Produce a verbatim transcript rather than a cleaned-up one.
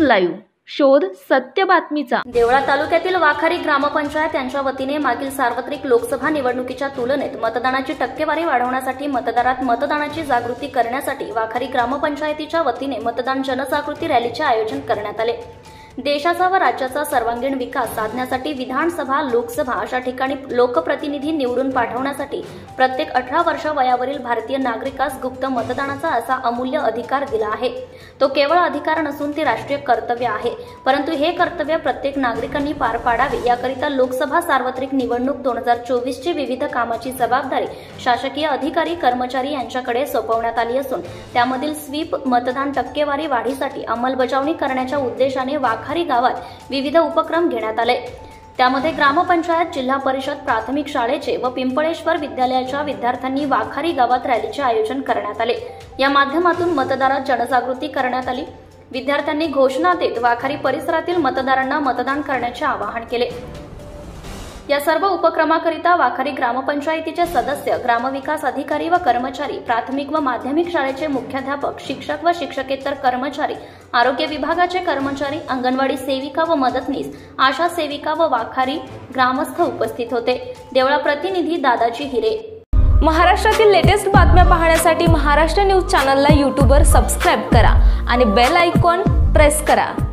Live, शोध सत्य बातमीचा। देवळा तालुक्यातील वाखारी ग्रामपंचायत यांच्या वतीने मागील सार्वत्रिक लोकसभा निवडणुकीच्या तुलनेत मतदानाची टक्केवारी वाढवण्यासाठी मतदारात मतदानाची जागृती करण्यासाठी वाखारी ग्रामपंचायतीच्या वतीने मतदान जनजागृती रॅलीचे आयोजन करण्यात आले। देशाचा व राज्याचा सर्वांगीण विकास साधण्यासाठी विधानसभा, लोकसभा अशा ठिकाणी लोकप्रतिनिधी निवडून पाठवण्यासाठी प्रत्येक अठरा वर्ष वयावरील भारतीय नागरिकास गुप्त मतदानाचा असा अमूल्य अधिकार दिला आहे। तो केवळ अधिकार नसून ते राष्ट्रीय कर्तव्य आहे, परंतु हे कर्तव्य प्रत्येक नागरिकांनी पार पाडावे याकरिता लोकसभा सार्वत्रिक निवडणूक दोन हजार चोवीस ची विविध कामाची जबाबदारी शासकीय अधिकारी कर्मचारी यांच्याकडे सोपवण्यात आली असून त्यामधील स्वीप मतदान टक्केवारी वाढीसाठी अंमलबजावणी करण्याच्या उद्देशाने वाखारी गावात विविध उपक्रम घेण्यात आले। त्यामध्ये ग्रामपंचायत, जिल्हा परिषद, प्राथमिक शाळेचे व पिंपळेश्वर विद्यालयाच्या विद्यार्थ्यांनी वाखारी गावात रॅलीचे आयोजन करण्यात आले। या माध्यमातून मतदारात जनजागृती करण्यात आली। विद्यार्थ्यांनी घोषणा देत वाखारी परिसरातील मतदारांना मतदान करण्याचे आवाहन केले। या सर्व उपक्रमाकरिता वाखारी ग्रामपंचायतीचे सदस्य, ग्रामविकास अधिकारी व कर्मचारी, प्राथमिक व माध्यमिक शाळेचे मुख्याध्यापक, शिक्षक व शिक्षकेतर कर्मचारी, आरोग्य विभागाचे कर्मचारी, अंगणवाडी सेविका व मदतनीस, आशा सेविका व वाखारी ग्रामस्थ उपस्थित होते। देवळा प्रतिनिधी दादाजी हिरे। महाराष्ट्रातील लेटेस्ट बातम्या पाहण्यासाठी महाराष्ट्र न्यूज चॅनलला यूट्यूबवर सबस्क्राइब करा आणि बेल आयकॉन प्रेस करा।